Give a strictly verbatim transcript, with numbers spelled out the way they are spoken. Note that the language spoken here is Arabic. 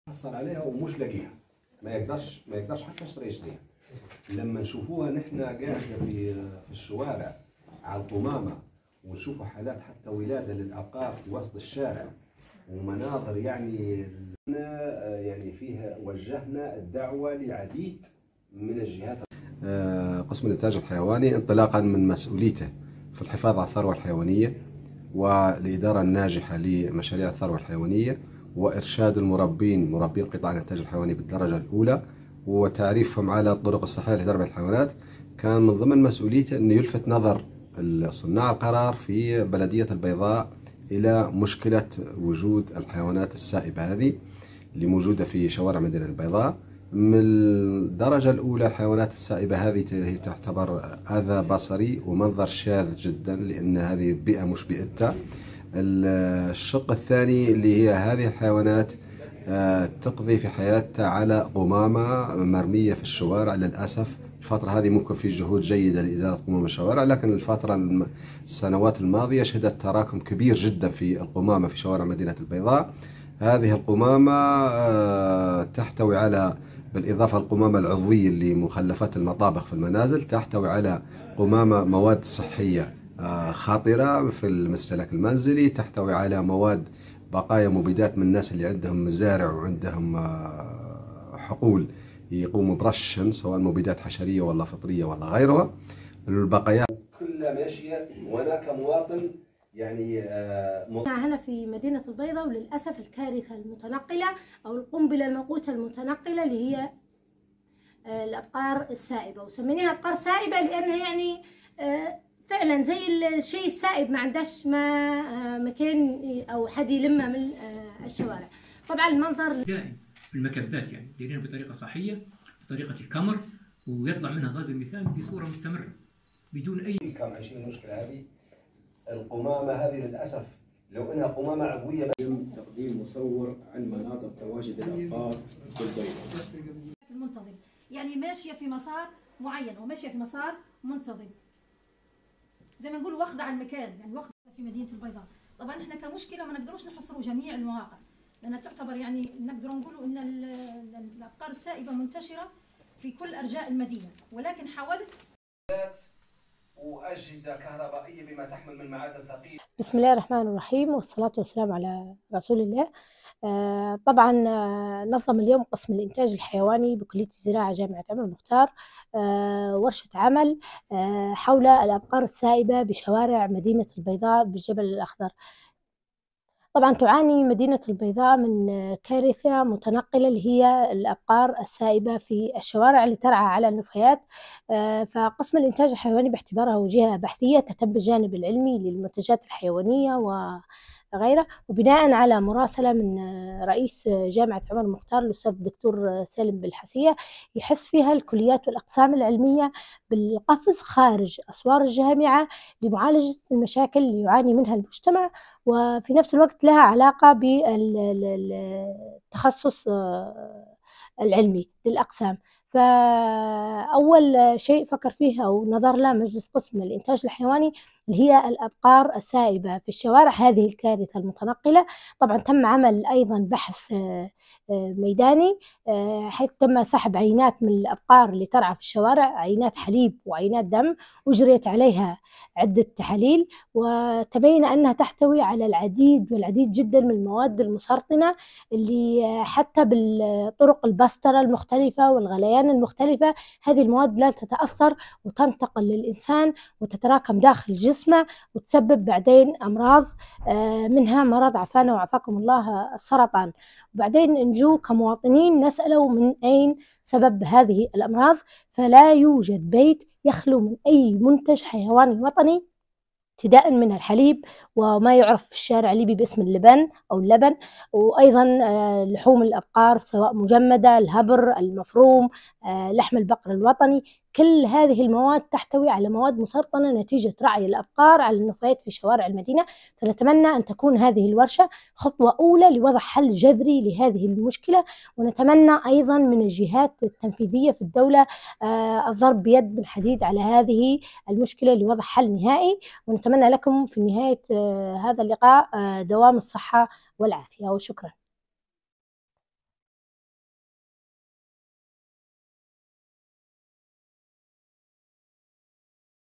حصل عليها ومش لاقيها، ما يقدرش ما يقدرش حتى يشتري يشتريها. لما نشوفوها نحن قاعده في في الشوارع على القمامه، ونشوفوا حالات حتى ولاده للابقار في وسط الشارع، ومناظر يعني يعني فيها وجهنا الدعوه لعديد من الجهات. قسم الإنتاج الحيواني انطلاقا من مسؤوليته في الحفاظ على الثروة الحيوانية والإدارة الناجحة لمشاريع الثروة الحيوانية، وإرشاد المربين مربين قطاع الإنتاج الحيواني بالدرجة الأولى وتعريفهم على الطرق الصحية لتربية الحيوانات. كان من ضمن مسؤوليته أن يلفت نظر صناع القرار في بلدية البيضاء إلى مشكلة وجود الحيوانات السائبة هذه اللي موجودة في شوارع مدينة البيضاء. من الدرجة الأولى الحيوانات السائبة هذه هي تعتبر أذى بصري ومنظر شاذ جدا، لأن هذه بيئة مش بيئتها. الشق الثاني اللي هي هذه الحيوانات تقضي في حياتها على قمامة مرمية في الشوارع. للأسف الفترة هذه ممكن في جهود جيدة لإزالة قمامة الشوارع، لكن الفترة السنوات الماضية شهدت تراكم كبير جدا في القمامة في شوارع مدينة البيضاء. هذه القمامة تحتوي على، بالإضافة للقمامة العضوية اللي مخلفات المطابخ في المنازل، تحتوي على قمامة مواد صحية خطرة في المستهلك المنزلي، تحتوي على مواد بقايا مبيدات من الناس اللي عندهم مزارع وعندهم حقول يقوموا برشهم، سواء مبيدات حشرية ولا فطرية ولا غيرها. البقايا كلها ماشية، وأنا كمواطن يعني هنا في مدينة البيضاء، وللأسف الكارثة المتنقلة أو القنبلة الموقوتة المتنقلة اللي هي الأبقار السائبة. وسميناها أبقار سائبة لأنها يعني فعلا زي الشيء السائب، ما عندهاش ما مكان أو حد يلمها من الشوارع. طبعا المنظر دائم في المكبات يعني دايرين بطريقة صحية، بطريقة الكمر، ويطلع منها غاز الميثان بصورة مستمرة بدون أي. كم عايشين المشكلة هذه. القمامة هذه للأسف لو إنها قمامة عضوية يتم تقديم مصور عن مناطق تواجد الأبقار في البيضاء. المنتظم يعني ماشية في مسار معين وماشية في مسار منتظم، زي ما نقول واخدة على المكان، يعني واخدة في مدينة البيضاء. طبعا احنا كمشكلة ما نقدروش نحصروا جميع المواقع، لأنها تعتبر يعني نقدر نقولوا إن الأبقار السائبة منتشرة في كل أرجاء المدينة، ولكن حاولت وأجهزة كهربائية بما تحمل من معادن ثقيلة. بسم الله الرحمن الرحيم، والصلاة والسلام على رسول الله. آه طبعا آه نظم اليوم قسم الإنتاج الحيواني بكلية الزراعة جامعة عمر المختار آه ورشة عمل آه حول الأبقار السائبة بشوارع مدينة البيضاء بالجبل الأخضر. طبعا تعاني مدينة البيضاء من كارثة متنقلة اللي هي الأبقار السائبة في الشوارع اللي ترعى على النفايات. فقسم الإنتاج الحيواني باعتبارها وجهة بحثية تهتم بالجانب العلمي للمنتجات الحيوانية وغيره، وبناء على مراسلة من رئيس جامعة عمر المختار الأستاذ الدكتور سالم بالحسية، يحث فيها الكليات والأقسام العلمية بالقفز خارج أسوار الجامعة لمعالجة المشاكل اللي يعاني منها المجتمع، وفي نفس الوقت لها علاقة بالتخصص العلمي للأقسام. فأول شيء فكر فيه أو نظر له مجلس قسم الإنتاج الحيواني اللي هي الأبقار السائبة في الشوارع، هذه الكارثة المتنقلة. طبعا تم عمل أيضا بحث ميداني حيث تم سحب عينات من الأبقار اللي ترعى في الشوارع، عينات حليب وعينات دم، وجريت عليها عدة تحاليل، وتبين أنها تحتوي على العديد والعديد جدا من المواد المسرطنة اللي حتى بالطرق البسترة المختلفة والغليان المختلفة هذه المواد لا تتأثر وتنتقل للإنسان وتتراكم داخل جسمه وتسبب بعدين أمراض، منها مرض عافانا وعافاكم الله السرطان. وبعدين نجو كمواطنين نسأله من أين سبب هذه الأمراض، فلا يوجد بيت يخلو من أي منتج حيواني وطني، ابتداء من الحليب وما يعرف في الشارع الليبي باسم اللبن أو اللبن، وأيضا لحوم الأبقار سواء مجمدة، الهبر، المفروم، لحم البقر الوطني، كل هذه المواد تحتوي على مواد مسرطنة نتيجة رعي الأبقار على النفايات في شوارع المدينة. فنتمنى أن تكون هذه الورشة خطوة أولى لوضع حل جذري لهذه المشكلة، ونتمنى أيضا من الجهات التنفيذية في الدولة الضرب بيد بالحديد على هذه المشكلة لوضع حل نهائي. ونتمنى لكم في نهاية هذا اللقاء دوام الصحة والعافية، وشكرا.